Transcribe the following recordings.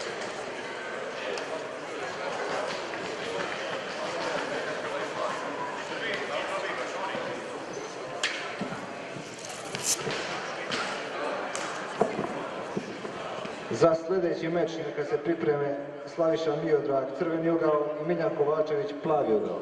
Za sljedeći meč neka se pripreme Slaviša Miodrag, crveni ugao, i Miljan Kovačević, plavi ugao.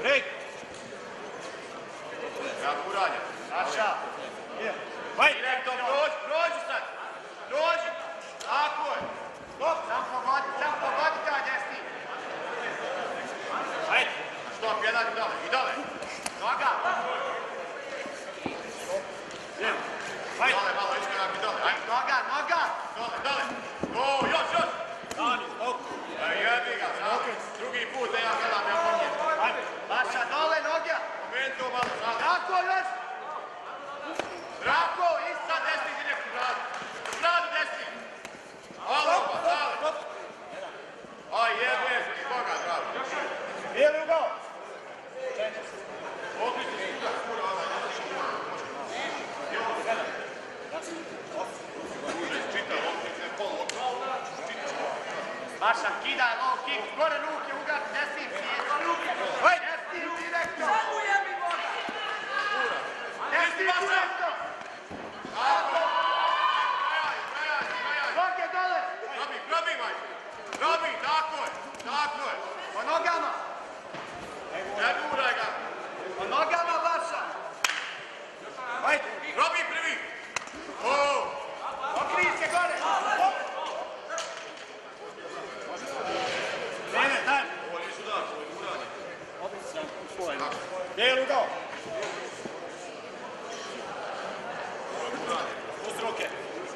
Break. Ja, kuranje. Saša. Hajde. Direktno, prođi sad. Prođi. Tako je. Stop. Sam pogodi taj desni. Hajde. Stop, jedan i dole. Noga. Hajde. Dole, malo iskorak i dole. Ajde. Noga. Dole. O, još. Stani, stop. Jebi ga, drugi put da ja gledam, ja pomnijem. Hajde. Vaša, dole, noga. Momentu malo, sad. Tako, još. Bravo, sad desni direkt u gradu. U gradu desni. Alo, pa, dale. Aj, jebe, koga, bravo. Bijeli ugao. Okrići se suda, skura, ovaj. Čita, okrići, pol, Vaša, kidaj, low kick, gore ruke, ugat, desnim, Hajde. desnim direktno. Samo jebi voda! Desnim direktno. Tako. Noge dole. Grobi, majke. Grobi, tako je. Po nogama. Ne guraj ga. Po nogama, Vaša. Hajde. Grobi prvi. Okrij se gore. Vreme, time. Ovo nije sudar, ovo je guranje. Bijeli ugao. Pusti ruke.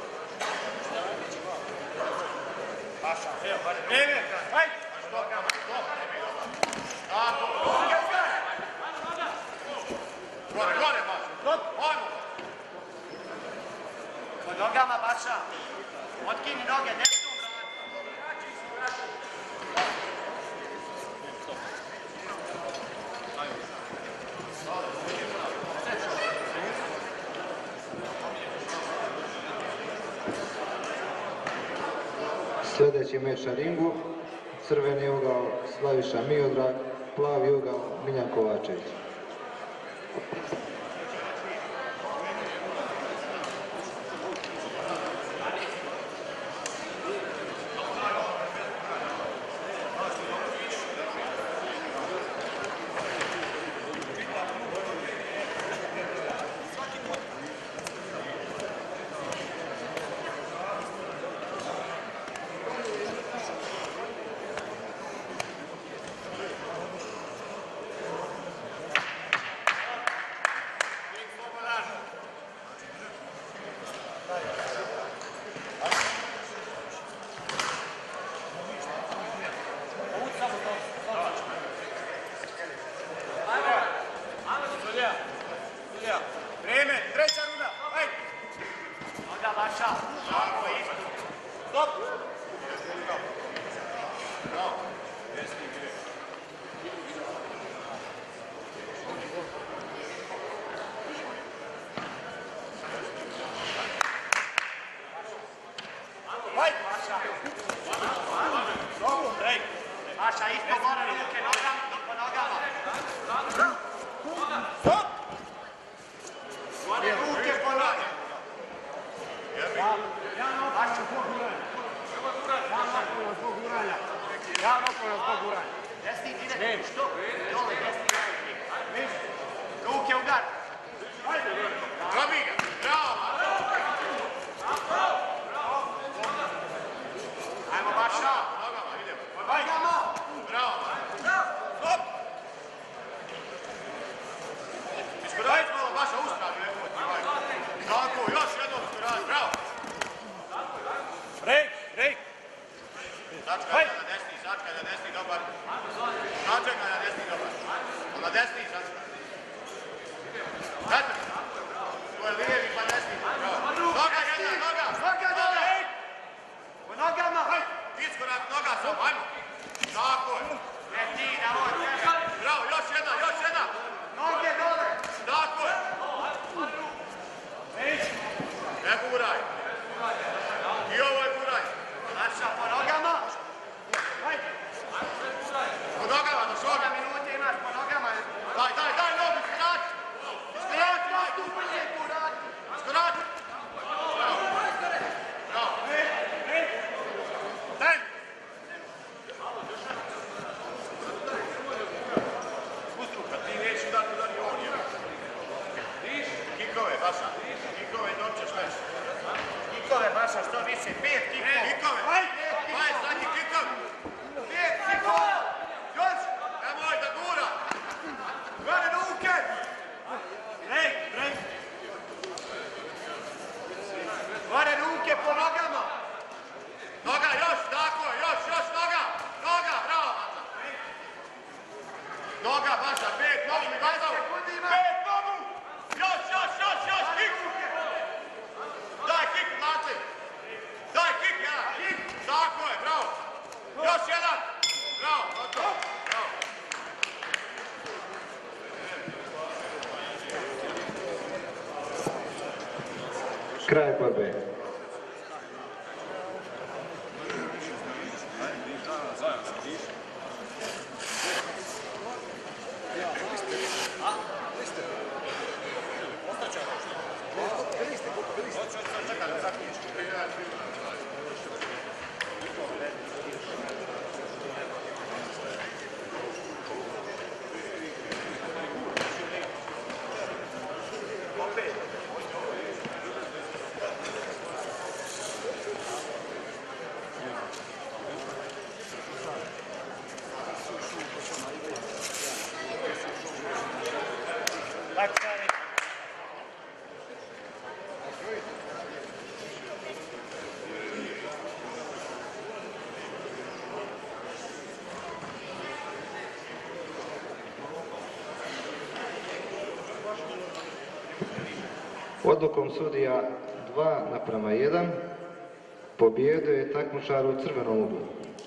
Saša, evo, vreme. Hajde. Tako. Gore, Vaša. Stop. Ajmo. Po nogama, Vaša. Otkini noge, desnom vratu. Sljedeći meč na ringu, crveni ugao Slaviša Miodrag, plavi ugao Miljan Kovačević. Vreme, treća runda. Hajde. Onda Vaša. Tako je isto. Stop. Hajde. Dobro, break. Vaša, isto gore ruke, po nogama. Stop. Gore ruke po nogama. Vaša, desni direkt, što? Dole, desni direkt. Ruke u gar. Grobi ga, bravo. Ajmo, Vaša. Nogama, idemo. Nogama. Bravo. Stop. Iskorajte malo Vaša uspravi. Tako, još jednom iskorajte, bravo. Break, break. Sačkaj na desni, dobar. Sačekaj na desni, dobar. Na desni, sačekaj. Znate, to je lijevi pa desni. Noga jedna, noga dole. Po nogama. Iskorak noga sam, ajmo. Tako je. Ne ti, da ovo tebe. Bravo, još jedna. Noge dole. Tako je. Ne guraj. I ovo je guraj. Naša, po nogama. Po nogama, do šoga. Minute imaš po nogama. Daj, Noga, Baša, 5 nogu mi gotovo. 5 nogu. Još, kik. Daj kik, Mati. Daj kik, jedan. Kik. Tako je, bravo. Još jedan. Bravo, gotovo. Bravo. Kraj borbe. Odlukom sudija 2:1 pobjedio je takmičar u crvenom uglu.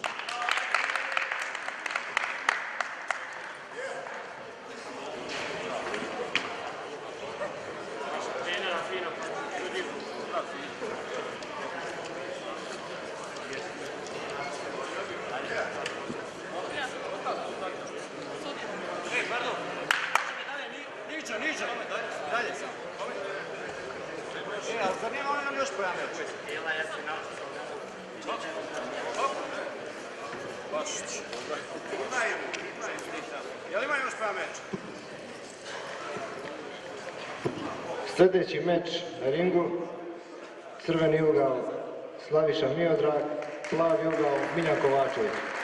Niđe, dalje sam. Ali zar nije ono nam još pojavio? Bašić. Jel ima još pojavio meč? Sljedeći meč na ringu, crveni ugao Slaviša Miodrag, plavi ugao Miljan Kovačević.